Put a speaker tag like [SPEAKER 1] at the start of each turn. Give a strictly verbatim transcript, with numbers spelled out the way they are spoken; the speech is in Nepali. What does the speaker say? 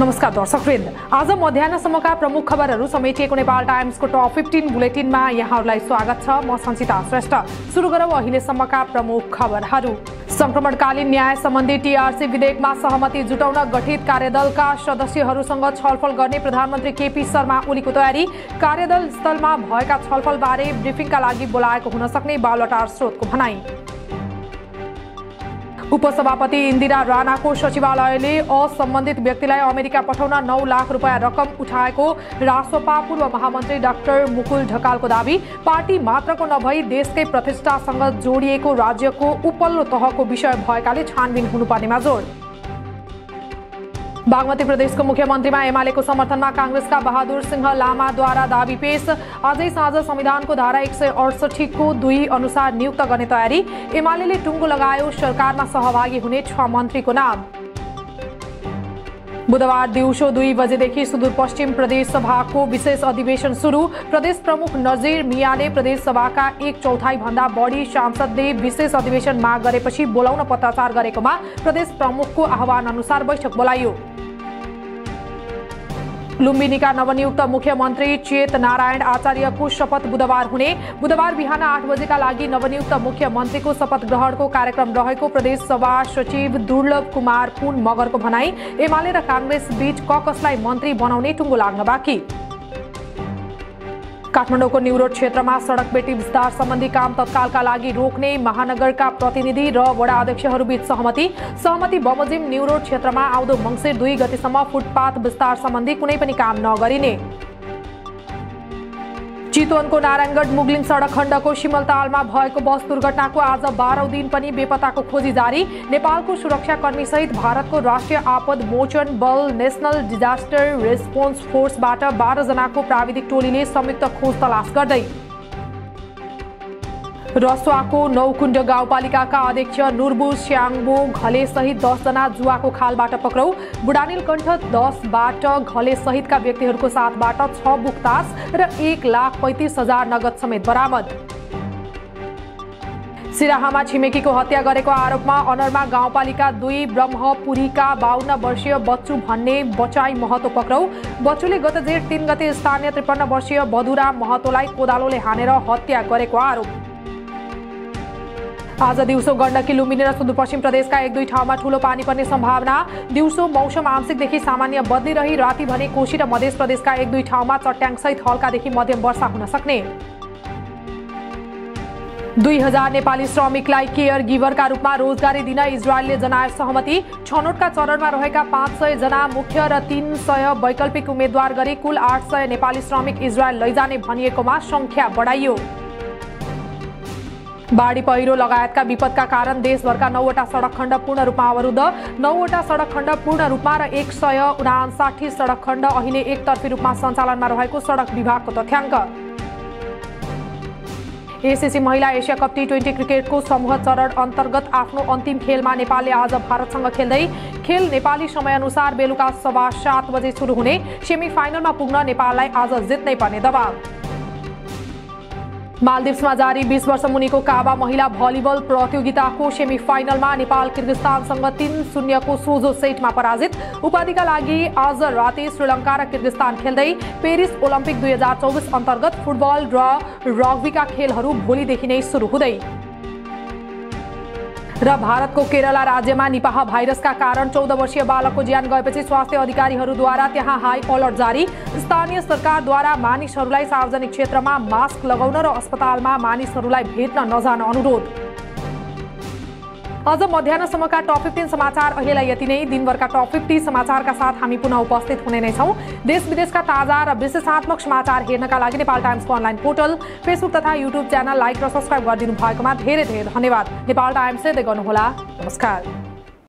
[SPEAKER 1] नमस्कार दर्शकवृन्द, आज मध्याह्नसम्मका प्रमुख खबरहरू समेटिएको नेपाल टाइम्सको टप पन्ध्र बुलेटिनमा यहाँहरूलाई स्वागत छ। म सञ्चिता श्रेष्ठ। सुरु गरौँ अहिलेसम्मका प्रमुख खबरहरू। संक्रमणकालीन न्याय सम्बन्धी टीआरसी विधेयकमा सहमति जुटाउन गठित कार्यदलका सदस्यहरूसँग छलफल गर्ने प्रधानमन्त्री केपी शर्मा ओलीको तयारी। कार्यदल स्थलमा भएका छलफलबारे ब्रिफिङका लागि बोलाएको हुन सक्ने बालुवाटार स्रोतको भनाई। उपसभापति इन्दिरा राणाको सचिवालयले असम्बन्धित व्यक्तिलाई अमेरिका पठाउन नौ लाख रुपियाँ रकम उठाएको रासोपा पूर्व महामन्त्री डाक्टर मुकुल ढकालको दावी। पार्टी मात्रको नभई देशकै प्रतिष्ठासँग जोडिएको राज्यको उपल्लो तहको विषय भएकाले छानबिन हुनुपर्नेमा जोड। बागमती प्रदेशको मुख्यमन्त्रीमा एमालेको समर्थनमा कांग्रेसका बहादुर सिंह लामाद्वारा दावी पेश। आजै साँझ संविधानको धारा एक सय अडसठी को दुई अनुसार नियुक्त गर्ने तयारी। एमालेले टुङ्गो लगायो सरकारमा सहभागी हुने छ मन्त्रीको नाम। बुधबार दिउँसो दुई बजेदेखि सुदूरपश्चिम प्रदेश सभाको विशेष अधिवेशन सुरु। प्रदेश प्रमुख नजिर मियाले प्रदेश सभाका एक चौथाई भन्दा बढी सांसदले विशेष अधिवेशन माग गरेपछि बोलाउन पत्राचार गरेकोमा प्रदेश प्रमुखको आह्वान अनुसार बैठक बोलाइयो। लुम्बिनीका नवनियुक्त मुख्यमन्त्री चेत नारायण आचार्यको शपथ बुधबार हुने। बुधबार बिहान आठ बजेका लागि नवनियुक्त मुख्यमन्त्रीको शपथ ग्रहणको कार्यक्रम रहेको प्रदेश सभा सचिव दुर्लभ कुमार पुन मगरको भनाई। एमाले र कांग्रेस बीच क कसलाई मन्त्री बनाउने टुङ्गो लाग्न बाँकी। काठमाडौँको न्युरोड क्षेत्रमा सडक बेटी विस्तार सम्बन्धी काम तत्कालका लागि रोक्ने महानगरका प्रतिनिधि र वडा अध्यक्षहरूबीच सहमति। सहमति बमोजिम न्युरोड क्षेत्रमा आउँदो मङ्सिर दुई गतेसम्म फुटपाथ विस्तार सम्बन्धी कुनै पनि काम नगरिने। चितवनको नारायणगढ मुगलिङ सडक खण्डको सिमलतालमा भएको बस दुर्घटनाको आज बाह्रौं दिन पनि बेपत्ताको खोजी जारी। नेपालको सुरक्षाकर्मी सहित भारतको राष्ट्रिय आपद मोचन बल नेशनल डिजास्टर रेस्पोन्स फोर्सबाट बाह्र जनाको प्राविधिक टोलीले संयुक्त खोज तलास गर्दै। रसुवाको नौकुण्ड गाउँपालिकाका अध्यक्ष नुर्बु स्याङ्बो घले सहित दस जना जुवाको खालबाट पक्राउ। बुढानील कण्ठ दसबाट घले सहितका व्यक्तिहरूको साथबाट छ बुकतास र एक लाख पैंतिस हजार नगद समेत बरामद। सिराहामा छिमेकीको हत्या गरेको आरोपमा अनरमा गाउँपालिका दुई ब्रह्मपुरीका बाहन्न वर्षीय बच्चु भन्ने बचाई महतो पक्राउ। बच्चुले गत जेठ तीन गते स्थानीय त्रिपन्न वर्षीय बधुराम महतोलाई कोदालोले हानेर हत्या गरेको आरोप। आज दिउँसो गण्डकी लुम्बिनी र सुदूरपश्चिम प्रदेशका एक दुई ठाउँमा ठूलो पानी पर्ने सम्भावना। दिउँसो मौसम आंशिकदेखि सामान्य बदलिरही राति भने कोशी र मध्य प्रदेशका एक दुई ठाउँमा चट्याङसहित हल्कादेखि मध्यम वर्षा हुन सक्ने। दुई हजार नेपाली श्रमिकलाई केयर गिभरका रूपमा रोजगारी दिन इजरायलले जनाए सहमति। छनौटका चरणमा रहेका पाँच सय जना मुख्य र तीन सय वैकल्पिक उम्मेद्वार गरी कुल आठ सय नेपाली श्रमिक इजरायल लैजाने भनिएकोमा संख्या बढाइयो। बाढी पहिरो लगायतका विपदका कारण देशभरका नौवटा सडक खण्ड पूर्ण रूपमा अवरुद्ध। नौवटा सडक खण्ड पूर्ण रूपमा र एक सय उनासाठी सडक खण्ड अहिले एकतर्फी रूपमा सञ्चालनमा रहेको सडक विभागको तथ्याङ्क। एसिसी महिला एसिया कप टी ट्वेन्टी क्रिकेटको समूह चरण अन्तर्गत आफ्नो अन्तिम खेलमा नेपालले आज भारतसँग खेल्दै। खेल नेपाली समयअनुसार बेलुका सवा सात बजे सुरु हुने। सेमी फाइनलमा पुग्न नेपाललाई आज जित्नै पर्ने दबाव। मालदिप्समा जारी बीस वर्ष मुनिको काबा महिला भलिबल प्रतियोगिताको सेमी फाइनलमा नेपाल किर्गिस्तानसँग तीन शून्यको सोझो सेटमा पराजित। उपाधिका लागि आज राति श्रीलङ्का र किर्गिस्तान खेल्दै। पेरिस ओलम्पिक दुई हजार चौबिस अन्तर्गत फुटबल र रग्बीका खेलहरू भोलिदेखि नै सुरु हुँदै। र भारतको केरला राज्यमा निपाह भाइरसका कारण चौध वर्षीय बालकको ज्यान गएपछि स्वास्थ्य अधिकारीहरूद्वारा त्यहाँ हाई अलर्ट जारी। स्थानीय सरकारद्वारा मानिसहरूलाई सार्वजनिक क्षेत्रमा मास्क लगाउन र अस्पतालमा मानिसहरूलाई भेट्न नजान अनुरोध। आज मध्याह्नसम्मका टप पन्ध्र समाचार अहिलेलाई यति नै। दिनभरका टप पन्ध्र समाचारका साथ हामी पुनः उपस्थित हुने नै छौं। देश विदेशका ताजा र विश्लेषणात्मक समाचार हेर्नका लागि नेपाल टाइम्सको अनलाइन पोर्टल, फेसबुक तथा युट्युब च्यानल लाइक र सब्स्क्राइब गरिदिनु भएकोमा धेरै धेरै धन्यवाद। नेपाल टाइम्स हेर्दै गर्नुहोला। नमस्कार।